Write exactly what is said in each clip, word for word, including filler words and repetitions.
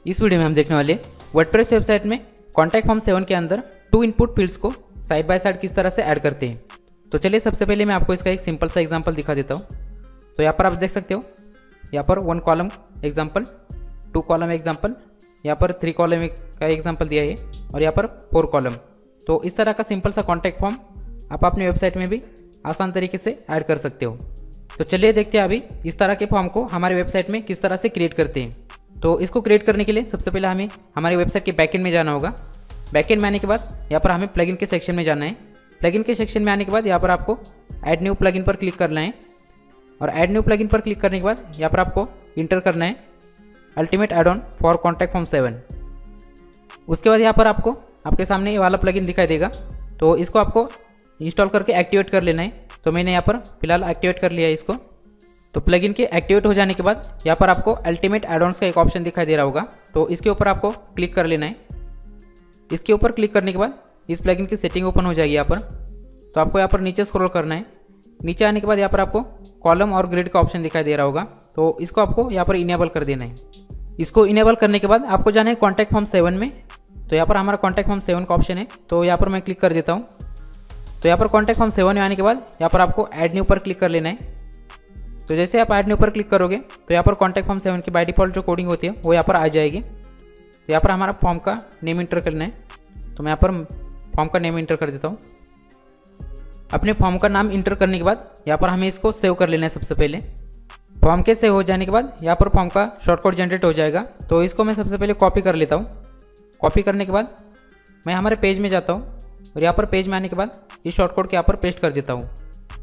इस वीडियो में हम देखने वाले वर्डप्रेस वेबसाइट में कॉन्टैक्ट फॉर्म सेवन के अंदर टू इनपुट फील्ड्स को साइड बाय साइड किस तरह से ऐड करते हैं। तो चलिए सबसे पहले मैं आपको इसका एक सिंपल सा एग्जांपल दिखा देता हूँ। तो यहाँ पर आप देख सकते हो, यहाँ पर one column example, two column example, यहाँ पर थ्री कॉलम का एग्जांपल दिया है और यहाँ पर फोर कॉलम। तो इस तरह का सिंपल सा कॉन्टैक्ट फॉर्म आप अपनी वेबसाइट में भी आसान तरीके से ऐड कर सकते हो। तो चलिए देखते हैं अभी इस तरह के फॉर्म को हमारे वेबसाइट में किस तरह से क्रिएट करते हैं। तो इसको क्रिएट करने के लिए सबसे पहले हमें हमारी वेबसाइट के बैकएंड में जाना होगा। बैकएंड में आने के बाद यहाँ पर हमें प्लगइन के सेक्शन में जाना है। प्लगइन के सेक्शन में आने के बाद यहाँ पर आपको ऐड न्यू प्लगइन पर क्लिक करना है और ऐड न्यू प्लगइन पर क्लिक करने के बाद यहाँ पर आपको इंटर करना है ultimate add on for contact form seven. उसके बाद यहाँ पर आपको आपके सामने ये वाला प्लगइन दिखाई देगा। तो इसको आपको इंस्टॉल करके एक्टिवेट कर लेना है। तो मैंने यहाँ पर फिलहाल एक्टिवेट कर लिया है इसको। तो प्लगइन के एक्टिवेट हो जाने के बाद यहाँ पर आपको अल्टीमेट ऐड ऑन्स का एक ऑप्शन दिखाई दे रहा होगा। तो इसके ऊपर आपको क्लिक कर लेना है। इसके ऊपर क्लिक करने के बाद इस प्लगइन की सेटिंग ओपन हो जाएगी यहाँ पर। तो आपको यहाँ पर नीचे स्क्रॉल करना है। नीचे आने के बाद यहाँ पर आपको कॉलम और ग्रिड का ऑप्शन दिखाई दे रहा होगा। तो इसको आपको यहाँ पर इनेबल कर देना है। इसको इनेबल करने के बाद आपको जाना है कॉन्टैक्ट फॉर्म सेवन में। तो यहाँ पर हमारा कॉन्टैक्ट फॉर्म सेवन का ऑप्शन है। तो यहाँ पर मैं क्लिक कर देता हूँ। तो यहाँ पर कॉन्टैक्ट फॉर्म सेवन में आने के बाद यहाँ पर आपको ऐड न्यू पर क्लिक कर लेना है। तो जैसे आप ऐड न्यू पर क्लिक करोगे तो यहाँ पर कॉन्टैक्ट फॉर्म सेवन की बाय डिफॉल्ट जो कोडिंग होती है वो यहाँ पर आ जाएगी। तो यहाँ पर हमारा फॉर्म का नेम इंटर करना है। तो मैं यहाँ पर फॉर्म का नेम इंटर कर देता हूँ। अपने फॉर्म का नाम इंटर करने के बाद यहाँ पर हमें इसको सेव कर लेना है। सबसे पहले फॉर्म के सेव हो जाने के बाद यहाँ पर फॉर्म का शॉर्टकट जनरेट हो जाएगा। तो इसको मैं सबसे पहले कॉपी कर लेता हूँ। कॉपी करने के बाद मैं हमारे पेज में जाता हूँ और यहाँ पर पेज में आने के बाद इस शॉर्टकट के यहाँ पर पेस्ट कर देता हूँ।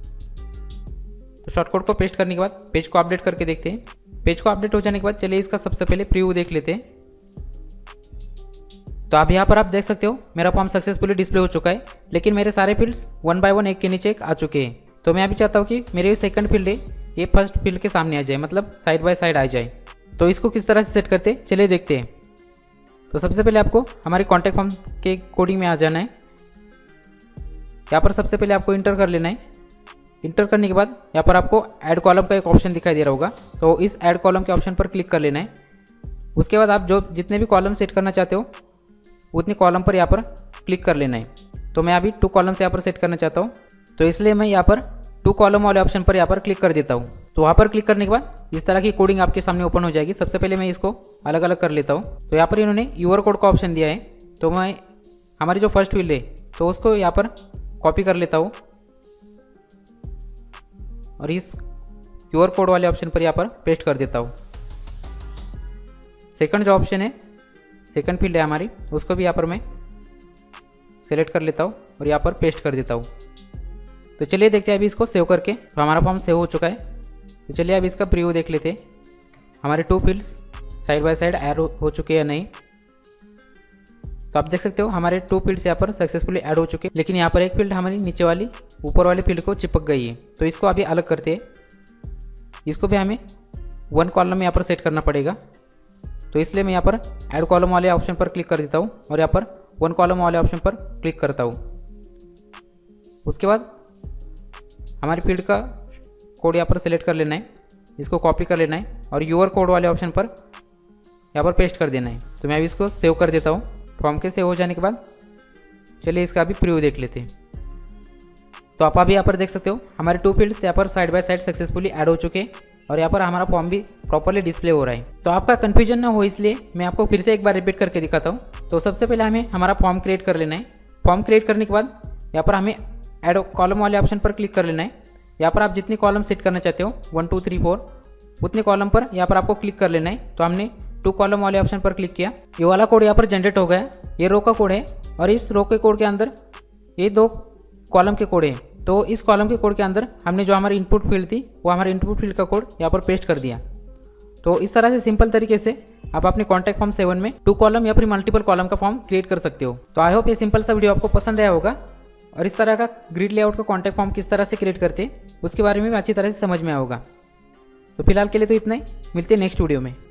तो शॉर्टकट को पेस्ट करने के बाद पेज को अपडेट करके देखते हैं। पेज को अपडेट हो जाने के बाद चलिए इसका सबसे पहले प्रीव्यू देख लेते हैं। तो अब यहाँ पर आप देख सकते हो मेरा फॉर्म सक्सेसफुली डिस्प्ले हो चुका है, लेकिन मेरे सारे फील्ड्स वन बाय वन एक के नीचे एक आ चुके हैं। तो मैं अभी चाहता हूँ कि मेरे सेकंड फील्ड है ये फर्स्ट फील्ड के सामने आ जाए, मतलब साइड बाय साइड आ जाए। तो इसको किस तरह से सेट करते हैं चलिए देखते हैं। तो सबसे पहले आपको हमारे कॉन्टैक्ट फॉर्म के कोडिंग में आ जाना है। यहाँ पर सबसे पहले आपको इंटर कर लेना है। इंटर करने के बाद यहाँ पर आपको ऐड कॉलम का एक ऑप्शन दिखाई दे रहा होगा। तो इस ऐड कॉलम के ऑप्शन पर क्लिक कर लेना है। उसके बाद आप जो जितने भी कॉलम सेट करना चाहते हो उतने कॉलम पर यहाँ पर क्लिक कर लेना है। तो मैं अभी टू कॉलम से यहाँ पर सेट करना चाहता हूँ, तो इसलिए मैं यहाँ पर टू कॉलम वाले ऑप्शन पर यहाँ पर क्लिक कर देता हूँ। तो वहाँ पर क्लिक करने के बाद इस तरह की कोडिंग आपके सामने ओपन हो जाएगी। सबसे पहले मैं इसको अलग अलग कर लेता हूँ। तो यहाँ पर इन्होंने यूआर कोड का ऑप्शन दिया है। तो मैं हमारी जो फर्स्ट फील्ड है तो उसको यहाँ पर कॉपी कर लेता हूँ और इस यूआर कोड वाले ऑप्शन पर यहाँ पर पेस्ट कर देता हूँ। सेकंड जो ऑप्शन है, सेकंड फील्ड है हमारी, उसको भी यहाँ पर मैं सेलेक्ट कर लेता हूँ और यहाँ पर पेस्ट कर देता हूँ। तो चलिए देखते हैं अभी इसको सेव करके। तो हमारा फॉर्म सेव हो चुका है। तो चलिए अभी इसका प्रीव्यू देख लेते हैं। हमारे two fields side by side add हो चुके हैं या नहीं। तो आप देख सकते हो हमारे टू फील्ड्स यहाँ पर सक्सेसफुली ऐड हो चुके हैं, लेकिन यहाँ पर एक फील्ड हमारी नीचे वाली ऊपर वाली फील्ड को चिपक गई है। तो इसको अभी अलग करते हैं। इसको भी हमें वन कॉलम में यहाँ पर सेट करना पड़ेगा। तो इसलिए मैं यहाँ पर ऐड कॉलम वाले ऑप्शन पर क्लिक कर देता हूँ और यहाँ पर वन कॉलम वाले ऑप्शन पर क्लिक करता हूँ। उसके बाद हमारी फील्ड का कोड यहाँ पर सेलेक्ट कर लेना है, इसको कॉपी कर लेना है और यूआर कोड वाले ऑप्शन पर यहाँ पर पेस्ट कर देना है। तो मैं अभी इसको सेव कर देता हूँ। फॉर्म के सेव हो जाने के बाद चलिए इसका अभी प्रीव्यू देख लेते हैं। तो आप अभी यहाँ पर देख सकते हो हमारे टू फील्ड्स यहाँ पर side by side successfully add हो चुके हैं और यहाँ पर हमारा फॉर्म भी प्रॉपर्ली डिस्प्ले हो रहा है। तो आपका कन्फ्यूजन ना हो इसलिए मैं आपको फिर से एक बार रिपीट करके दिखाता हूँ। तो सबसे पहले हमें हमारा फॉर्म क्रिएट कर लेना है। फॉर्म क्रिएट करने के बाद यहाँ पर हमें ऐड कॉलम वाले ऑप्शन पर क्लिक कर लेना है। यहाँ पर आप जितनी कॉलम सेट करना चाहते हो वन टू थ्री फोर उतने कॉलम पर यहाँ पर आपको क्लिक कर लेना है। तो हमने टू कॉलम वाले ऑप्शन पर क्लिक किया। ये वाला कोड यहाँ पर जनरेट हो गया। ये रो का कोड है और इस रो के कोड के अंदर ये दो कॉलम के कोड है। तो इस कॉलम के कोड के अंदर हमने जो हमारी इनपुट फील्ड थी वो हमारे इनपुट फील्ड का कोड यहाँ पर पेस्ट कर दिया। तो इस तरह से सिंपल तरीके से आप अपने कॉन्टैक्ट फॉर्म सेवन में टू कॉलम या फिर मल्टीपल कॉलम का फॉर्म क्रिएट कर सकते हो। तो आई होप ये सिंपल सा वीडियो आपको पसंद आया होगा और इस तरह का ग्रिड लेआउट का कॉन्टैक्ट फॉर्म किस तरह से क्रिएट करते हैं उसके बारे में भी अच्छी तरह से समझ में आया होगा। तो फिलहाल के लिए तो इतना ही, मिलते हैं नेक्स्ट वीडियो में।